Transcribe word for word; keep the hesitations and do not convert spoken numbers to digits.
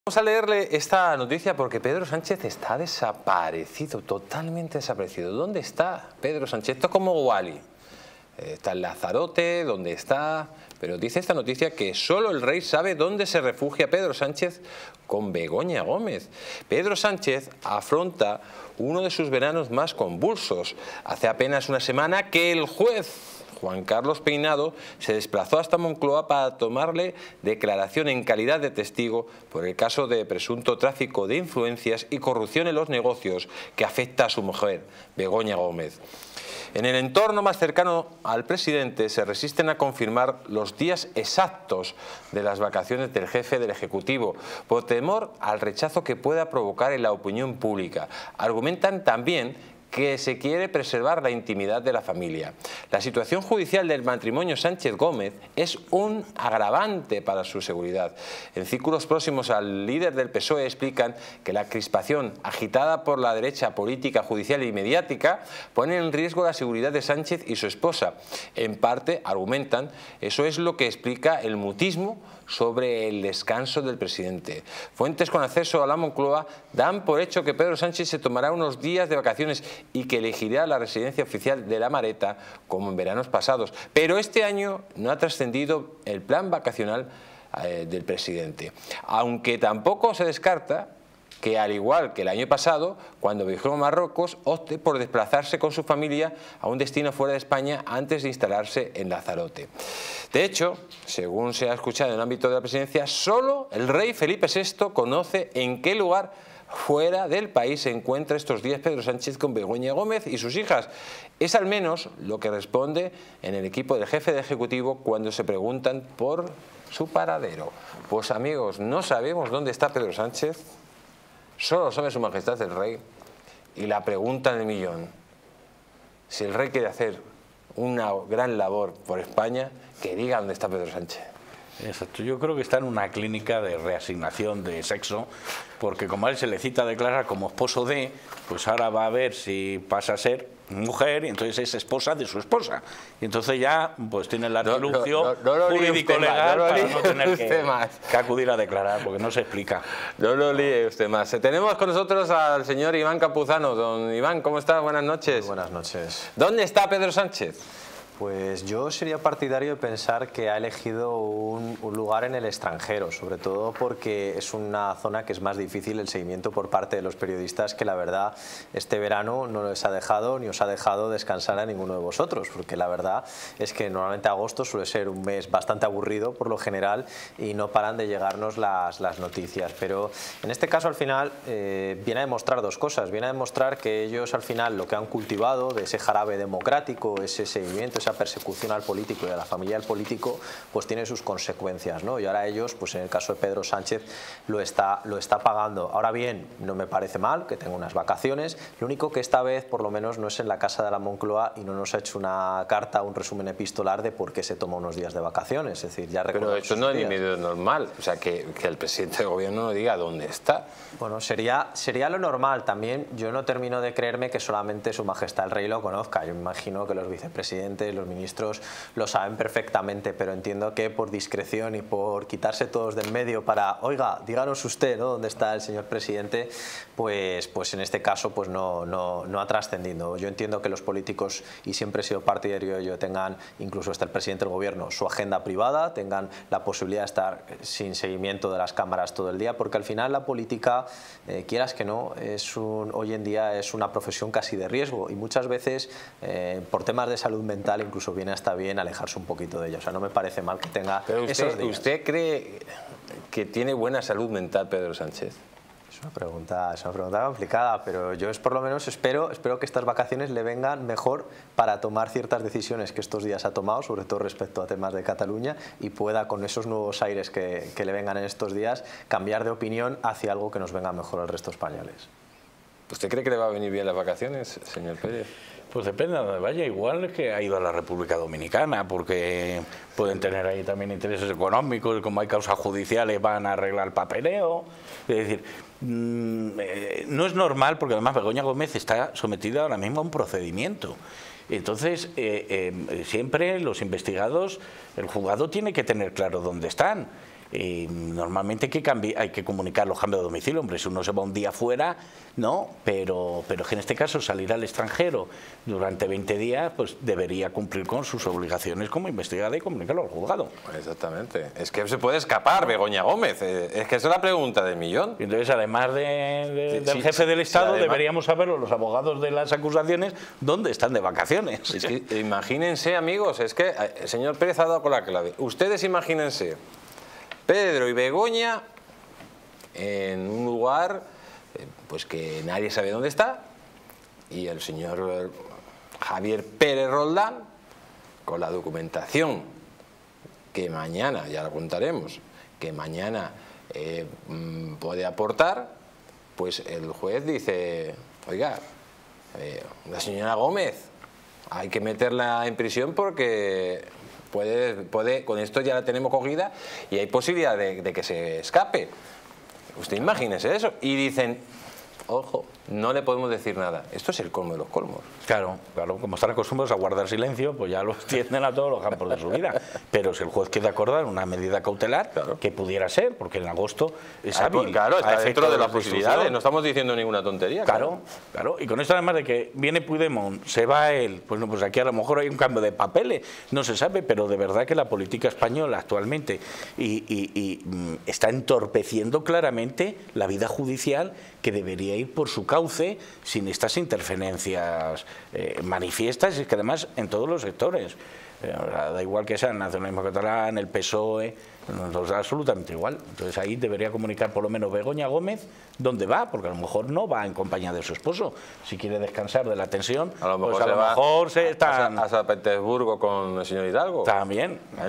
Vamos a leerle esta noticia porque Pedro Sánchez está desaparecido, totalmente desaparecido. ¿Dónde está Pedro Sánchez? Esto es como Wally. Está en Lanzarote, ¿dónde está? Pero dice esta noticia que solo el rey sabe dónde se refugia Pedro Sánchez con Begoña Gómez. Pedro Sánchez afronta uno de sus veranos más convulsos. Hace apenas una semana que el juez Juan Carlos Peinado se desplazó hasta Moncloa para tomarle declaración en calidad de testigo por el caso de presunto tráfico de influencias y corrupción en los negocios que afecta a su mujer, Begoña Gómez. En el entorno más cercano al presidente se resisten a confirmar los días exactos de las vacaciones del jefe del Ejecutivo, por temor al rechazo que pueda provocar en la opinión pública. Argumentan también que se quiere preservar la intimidad de la familia. La situación judicial del matrimonio Sánchez Gómez es un agravante para su seguridad. En círculos próximos al líder del P S O E explican que la crispación agitada por la derecha política, judicial y mediática pone en riesgo la seguridad de Sánchez y su esposa. En parte, argumentan, eso es lo que explica el mutismo sobre el descanso del presidente. Fuentes con acceso a la Moncloa dan por hecho que Pedro Sánchez se tomará unos días de vacaciones y que elegirá la residencia oficial de La Mareta como en veranos pasados. Pero este año no ha trascendido el plan vacacional eh, del presidente, aunque tampoco se descarta que, al igual que el año pasado, cuando viajó a Marruecos, opte por desplazarse con su familia a un destino fuera de España antes de instalarse en Lanzarote. De hecho, según se ha escuchado en el ámbito de la presidencia, solo el rey Felipe sexto conoce en qué lugar fuera del país se encuentra estos días Pedro Sánchez con Begoña Gómez y sus hijas. Es al menos lo que responde en el equipo del jefe de Ejecutivo cuando se preguntan por su paradero. Pues amigos, no sabemos dónde está Pedro Sánchez, solo sabe su majestad el rey, y la pregunta del millón: si el rey quiere hacer una gran labor por España, que diga dónde está Pedro Sánchez. Exacto, yo creo que está en una clínica de reasignación de sexo, porque como a él se le cita a declarar como esposo de, pues ahora va a ver si pasa a ser mujer y entonces es esposa de su esposa. Y entonces ya pues tiene el artilugio no, no, no, no jurídico-legal no para no tener que, más. que acudir a declarar, porque no se explica. No lo líe usted más. Tenemos con nosotros al señor Iván Campuzano. Don Iván, ¿cómo está? Buenas noches. Muy buenas noches. ¿Dónde está Pedro Sánchez? Pues yo sería partidario de pensar que ha elegido un, un lugar en el extranjero, sobre todo porque es una zona que es más difícil el seguimiento por parte de los periodistas, que la verdad este verano no les ha dejado ni os ha dejado descansar a ninguno de vosotros, porque la verdad es que normalmente agosto suele ser un mes bastante aburrido por lo general y no paran de llegarnos las, las noticias. Pero en este caso al final eh, viene a demostrar dos cosas. Viene a demostrar que ellos al final lo que han cultivado de ese jarabe democrático, ese seguimiento, esa persecución al político y a la familia del político, pues tiene sus consecuencias, ¿no? Y ahora ellos, pues en el caso de Pedro Sánchez, lo está, lo está pagando. Ahora bien, no me parece mal que tenga unas vacaciones, lo único que esta vez por lo menos no es en la casa de la Moncloa y no nos ha hecho una carta, un resumen epistolar de por qué se toma unos días de vacaciones. Es decir, ya Pero esto no es ni medio normal, o sea, que, que el presidente del gobierno no diga dónde está. Bueno, sería, sería lo normal. También yo no termino de creerme que solamente su majestad el rey lo conozca. Yo me imagino que los vicepresidentes, los ministros lo saben perfectamente, pero entiendo que por discreción y por quitarse todos del medio para, oiga, díganos usted, ¿no?, dónde está el señor presidente, pues, pues en este caso pues no, no, no ha trascendido. Yo entiendo que los políticos, y siempre he sido partidario de ello, tengan, incluso hasta el presidente del gobierno, su agenda privada, tengan la posibilidad de estar sin seguimiento de las cámaras todo el día, porque al final la política, eh, quieras que no, es un, hoy en día es una profesión casi de riesgo y muchas veces eh, por temas de salud mental incluso viene hasta bien alejarse un poquito de ella. O sea, no me parece mal que tenga Pero usted, esos días. ¿Usted cree que tiene buena salud mental Pedro Sánchez? Es una pregunta, es una pregunta complicada, pero yo es por lo menos espero, espero que estas vacaciones le vengan mejor para tomar ciertas decisiones que estos días ha tomado, sobre todo respecto a temas de Cataluña, y pueda con esos nuevos aires que, que le vengan en estos días cambiar de opinión hacia algo que nos venga mejor al resto de españoles. ¿Usted cree que le va a venir bien las vacaciones, señor Pérez? Pues depende de dónde vaya, igual que ha ido a la República Dominicana, porque pueden tener ahí también intereses económicos, como hay causas judiciales van a arreglar el papeleo. Es decir, mmm, eh, no es normal, porque además Begoña Gómez está sometida ahora mismo a un procedimiento. Entonces, eh, eh, siempre los investigados, el juzgado tiene que tener claro dónde están. eh, normalmente hay que, cambi hay que comunicar los cambios de domicilio. Hombre, si uno se va un día fuera, no, pero, pero que en este caso salir al extranjero durante veinte días, pues debería cumplir con sus obligaciones como investigada y comunicarlo al juzgado. Exactamente. Es que se puede escapar Begoña Gómez. Es que esa es la pregunta del millón. Y entonces, además de, de, Sí, del sí, jefe del Estado, sí, además, deberíamos saberlo los abogados de las acusaciones dónde están de vacaciones. Es que imagínense, amigos, es que el señor Pérez ha dado con la clave. Ustedes imagínense, Pedro y Begoña en un lugar eh, pues que nadie sabe dónde está, y el señor Javier Pérez Roldán, con la documentación que mañana, ya lo contaremos, que mañana eh, puede aportar, pues el juez dice, oiga, eh, la señora Gómez, hay que meterla en prisión porque puede, puede, con esto ya la tenemos cogida y hay posibilidad de, de que se escape. Usted imagínese eso. Y dicen, ojo, no le podemos decir nada. Esto es el colmo de los colmos. Claro, claro, como están acostumbrados a guardar silencio, pues ya lo extienden a todos los campos de su vida. Pero si el juez quiere acordar una medida cautelar, claro, que pudiera ser, porque en agosto es ah, hábil, pues claro, está dentro de, de las posibilidades, no estamos diciendo ninguna tontería. Claro, claro, claro, y con esto además de que viene Puigdemont, se va él, pues no, pues aquí a lo mejor hay un cambio de papeles, no se sabe, pero de verdad que la política española actualmente y, y, y mm, está entorpeciendo claramente la vida judicial, que debería ir por su cauce sin estas interferencias eh, manifiestas, y es que además en todos los sectores, eh, da igual que sea el nacionalismo catalán, el P S O E, nos da absolutamente igual. Entonces ahí debería comunicar por lo menos Begoña Gómez dónde va, porque a lo mejor no va en compañía de su esposo. Si quiere descansar de la tensión, a lo mejor pues a se lo va mejor se está a San Petersburgo con el señor Hidalgo. También.